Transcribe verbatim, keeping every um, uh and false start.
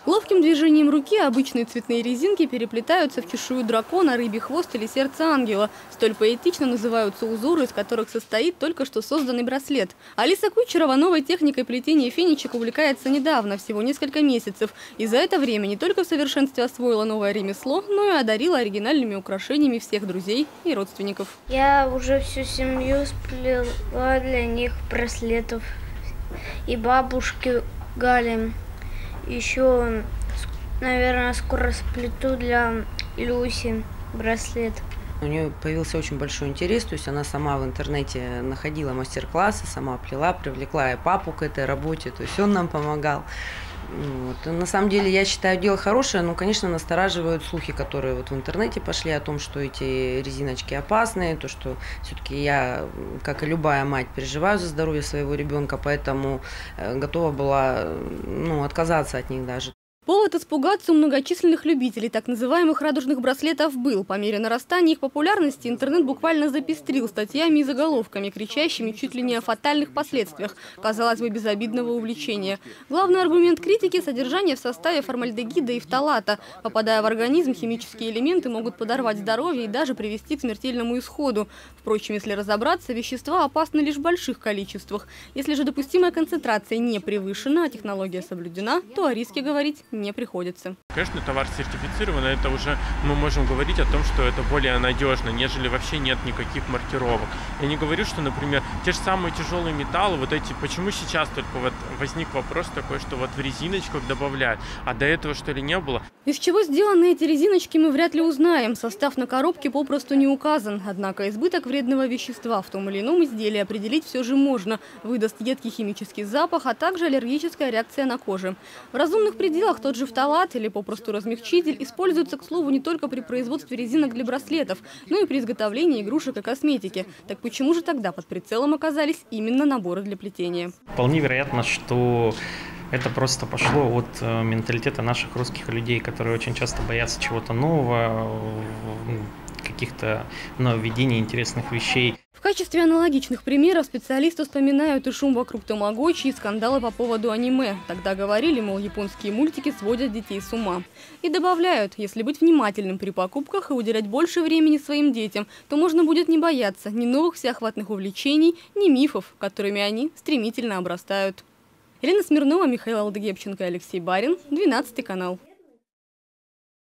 Ловким движением руки обычные цветные резинки переплетаются в чешую дракона, рыбий хвост или сердце ангела. Столь поэтично называются узоры, из которых состоит только что созданный браслет. Алиса Кучерова новой техникой плетения фенечек увлекается недавно, всего несколько месяцев. И за это время не только в совершенстве освоила новое ремесло, но и одарила оригинальными украшениями всех друзей и родственников. Я уже всю семью сплела для них браслетов. И бабушке Гале. Еще, наверное, скоро сплету для Люси браслет. У нее появился очень большой интерес, то есть она сама в интернете находила мастер-классы, сама плела, привлекла и папу к этой работе, то есть он нам помогал. Вот. На самом деле, я считаю, дело хорошее, но, конечно, настораживают слухи, которые вот в интернете пошли о том, что эти резиночки опасные, то, что все-таки я, как и любая мать, переживаю за здоровье своего ребенка, поэтому готова была, ну, отказаться от них даже. Повод испугаться у многочисленных любителей так называемых радужных браслетов был. По мере нарастания их популярности интернет буквально запестрил статьями и заголовками, кричащими чуть ли не о фатальных последствиях, казалось бы, безобидного увлечения. Главный аргумент критики – содержание в составе формальдегида и фталата. Попадая в организм, химические элементы могут подорвать здоровье и даже привести к смертельному исходу. Впрочем, если разобраться, вещества опасны лишь в больших количествах. Если же допустимая концентрация не превышена, а технология соблюдена, то о риске говорить не приходится. Конечно, товар сертифицирован, это уже мы можем говорить о том, что это более надежно, нежели вообще нет никаких маркировок. Я не говорю, что, например, те же самые тяжелые металлы, вот эти, почему сейчас только вот возник вопрос такой, что вот в резиночках добавляют, а до этого что ли не было? Из чего сделаны эти резиночки, мы вряд ли узнаем. Состав на коробке попросту не указан. Однако избыток вредного вещества в том или ином изделии определить все же можно. Выдаст едкий химический запах, а также аллергическая реакция на коже. В разумных пределах тот же фталат или попросту размягчитель используется, к слову, не только при производстве резинок для браслетов, но и при изготовлении игрушек и косметики. Так почему же тогда под прицелом оказались именно наборы для плетения? Вполне вероятно, что это просто пошло от менталитета наших русских людей, которые очень часто боятся чего-то нового, каких-то нововведений, интересных вещей. В качестве аналогичных примеров специалисты вспоминают и шум вокруг тамагочи, и скандалы по поводу аниме. Тогда говорили, мол, японские мультики сводят детей с ума. И добавляют, если быть внимательным при покупках и уделять больше времени своим детям, то можно будет не бояться ни новых всеохватных увлечений, ни мифов, которыми они стремительно обрастают. Елена Смирнова, Михаил Алдыгепченко, Алексей Барин, двенадцатый канал.